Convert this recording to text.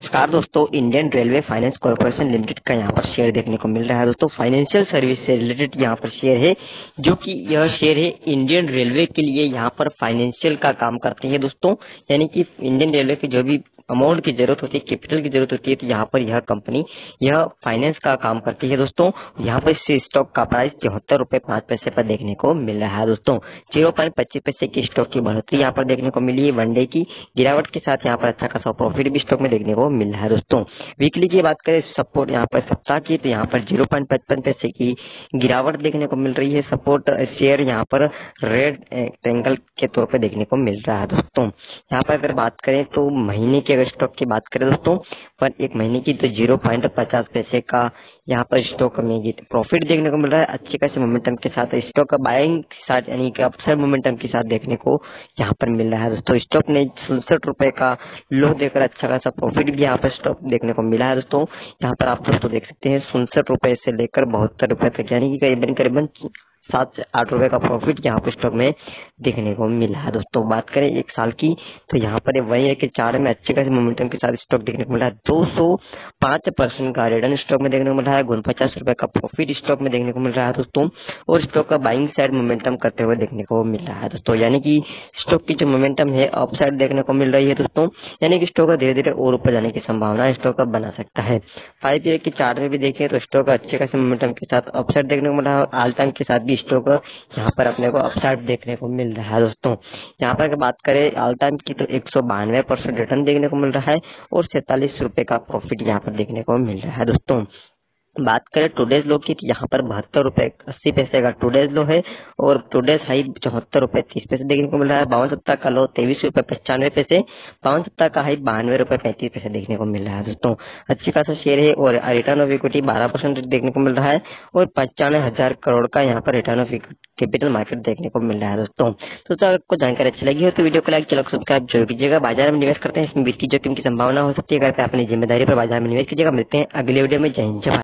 नमस्कार दोस्तों, Indian railway finance corporation limited का यहाँ पर शेयर देखने को मिल रहा है। दोस्तों फाइनेंशियल सर्विस से रिलेटेड यहाँ पर शेयर है, जो कि यह शेयर है इंडियन रेलवे के लिए यहाँ पर फाइनेंशियल का काम करते हैं दोस्तों। यानी कि इंडियन रेलवे की जो भी अमाउंट की जरूरत होती है, कैपिटल की जरूरत होती है, तो यहाँ पर यह कंपनी यह फाइनेंस का काम करती है दोस्तों। यहाँ पर इस स्टॉक का प्राइस 74.05 पर देखने को मिल रहा है दोस्तों। 0.25 पैसे की स्टॉक की बढ़ोतरी यहाँ पर देखने को मिली है। वनडे की गिरावट के साथ यहाँ पर अच्छा खासा प्रॉफिट भी स्टॉक में देखने को मिल रहा है दोस्तों। वीकली की बात करें सपोर्ट यहाँ पर सप्ताह की, तो यहाँ पर 0.55 पैसे की गिरावट देखने को मिल रही है। सपोर्ट शेयर यहाँ पर रेड ट्रायंगल के तौर पर देखने को मिल रहा है दोस्तों। यहाँ पर अगर बात करें तो महीने के अगर स्टॉक की बात करें दोस्तों, पर एक महीने की तो 0.50 पैसे का यहाँ पर स्टॉक में प्रॉफिट देखने को मिल रहा है। अच्छे खासे मोमेंटम के साथ स्टॉक का बाइंग के साथ यानी कि अपसर मोमेंटम के साथ देखने को यहाँ पर मिल रहा है दोस्तों। स्टॉक ने 67 रुपए का लो देकर अच्छा खासा प्रॉफिट भी यहाँ पर स्टॉक देखने को मिला है दोस्तों। यहाँ पर आप दोस्तों देख सकते हैं 67 रुपए से लेकर 72 रुपए तक, यानी कि करीबन करीबन 7 से 8 रुपए का प्रॉफिट यहाँ पर स्टॉक में देखने को मिला है दोस्तों। बात करें एक साल की, तो यहाँ पर वही है कि 4 में अच्छे खासे मोमेंटम के साथ स्टॉक देखने को मिला है। 205% का रिटर्न स्टॉक में देखने को मिल रहा है। 49 रुपए का प्रॉफिट स्टॉक में देखने को मिल रहा है दोस्तों। और स्टॉक का बाइंग साइड मोमेंटम करते हुए देखने को मिल रहा है दोस्तों। यानी कि स्टॉक की जो मोमेंटम है अप साइड देखने को मिल रही है दोस्तों। यानी कि स्टॉक का धीरे धीरे और ऊपर जाने की संभावना स्टॉक का बना सकता है। 5 ईयर की चार्ट में भी देखें तो स्टॉक अच्छे खासे मोमेंटम के साथ अप साइड देखने को मिल रहा है। ऑल टाइम के साथ भी स्टॉक यहाँ पर अपने को अपसाइड देखने को मिल रहा है दोस्तों। यहाँ पर अगर बात करें ऑल टाइम की, तो 192% रिटर्न देखने को मिल रहा है और 47 रुपए का प्रॉफिट यहाँ पर देखने को मिल रहा है दोस्तों। बात करें टुडेज लो की, तो यहाँ पर 72 रुपए 80 पैसे का टुडेज लो है और टुडेज हाई 74 रुपए 30 पैसे देखने को मिल रहा है। 52 सप्ताह का लो 23 रुपए 95 पैसे, 52 सप्ताह का हाई 92 रुपए 35 पैसे देखने को मिल रहा है दोस्तों। अच्छी खासा शेयर है और रिटर्न ऑफ इक्विटी 12% देखने को मिल रहा है और 95,000 करोड़ का यहाँ पर रिटर्न ऑफ कैपिटल मार्केट देखने को मिल रहा है दोस्तों। तो आपको जानकारी अच्छी लगी हो तो वीडियो को लाइक चैनल सब्सक्राइब जरूर कीजिएगा। बाजार में निवेश करते हैं, इसमें वित्तीय जोखिम की संभावना हो सकती है। अगर अपनी जिम्मेदारी पर बाजार में निवेश कीजिएगा। मिलते हैं अगले वीडियो में। जय हिंद।